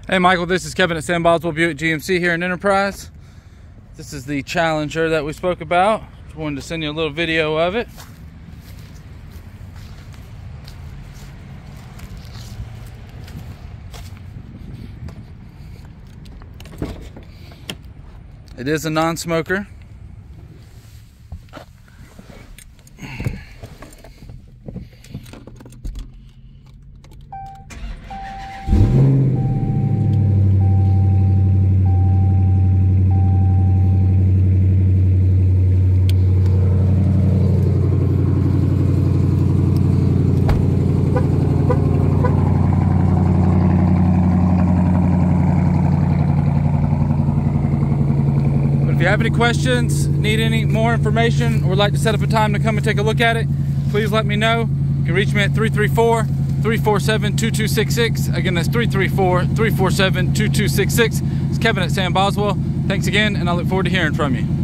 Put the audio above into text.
Hey Michael, this is Kevin at Sam Boswell Buick GMC here in Enterprise. This is the Challenger that we spoke about. Just wanted to send you a little video of it. It is a non-smoker. If you have any questions, need any more information, or would like to set up a time to come and take a look at it, please let me know. You can reach me at 334-347-2266. Again, that's 334-347-2266. It's Kevin at Sam Boswell. Thanks again, and I look forward to hearing from you.